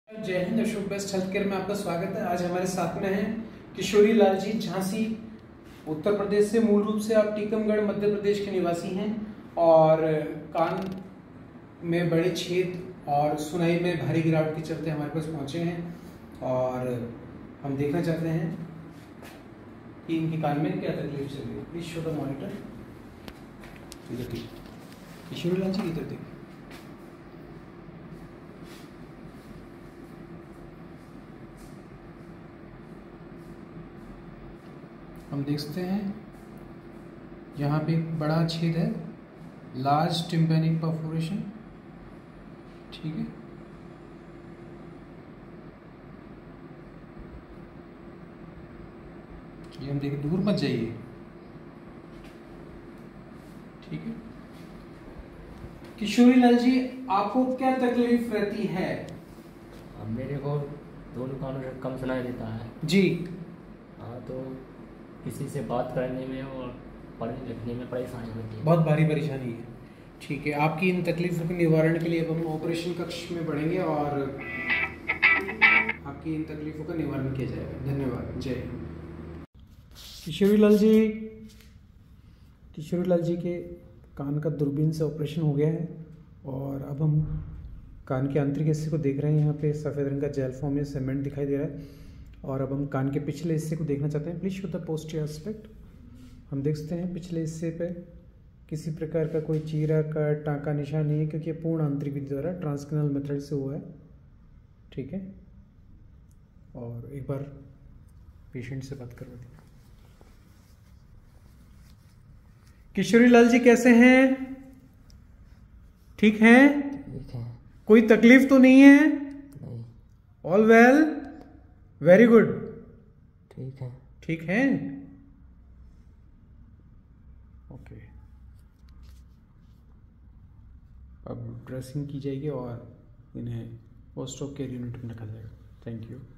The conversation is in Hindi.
जय Hind. Ashok best health care में आपका स्वागत है। आज हमारे साथ में हैं किशोरी लाल जी, झांसी उत्तर प्रदेश से। मूल रूप से आप टीकमगढ़ मध्य प्रदेश के निवासी हैं और कान में बड़े छेद और सुनाई में भारी गिरावट के चलते हमारे पास पहुंचे हैं और हम देखना चाहते हैं कि इनके कान में क्या तकलीफ चल रही है। Please show the monitor. ठीक, किशोरी लाल जी इधर देखिए। हम देख सकते हैं यहाँ पे एक बड़ा छेद है, लार्ज टिम्पैनिक परफोरेशन। ठीक है, ये हम देखें, दूर मत जाइए। ठीक है, किशोरी लाल जी आपको क्या तकलीफ रहती है? अब मेरे को दोनों कानों से कम सुनाई देता है जी। हाँ, तो किसी से बात करने में और पढ़ने लिखने में परेशानी होती है, बहुत भारी परेशानी है। ठीक है, आपकी इन तकलीफों के निवारण के लिए अब हम ऑपरेशन कक्ष में बढ़ेंगे और आपकी इन तकलीफों का निवारण किया जाएगा। धन्यवाद। जय हिंद। किशोरी लाल जी के कान का दूरबीन से ऑपरेशन हो गया है और अब हम कान के आंतरिक हिस्से को देख रहे हैं। यहाँ पे सफ़ेद रंग का जेल फॉर्म में सीमेंट दिखाई दे रहा है और अब हम कान के पिछले हिस्से को देखना चाहते हैं। Please show the posterior aspect. हम देख सकते हैं पिछले हिस्से पे किसी प्रकार का कोई चीरा का टाँका निशान नहीं है, क्योंकि ये पूर्ण आंतरिक विधि द्वारा ट्रांसकैनल मेथड से हुआ है। ठीक है, और एक बार पेशेंट से बात करवा दी। किशोरी लाल जी कैसे हैं? ठीक हैं? ठीक है। कोई तकलीफ तो नहीं है? नहीं। All well? Very good. ठीक है। ठीक है, ओके। अब ड्रेसिंग की जाएगी और इन्हें पोस्ट ऑफ केयर यूनिट में रखा जाएगा। Thank you.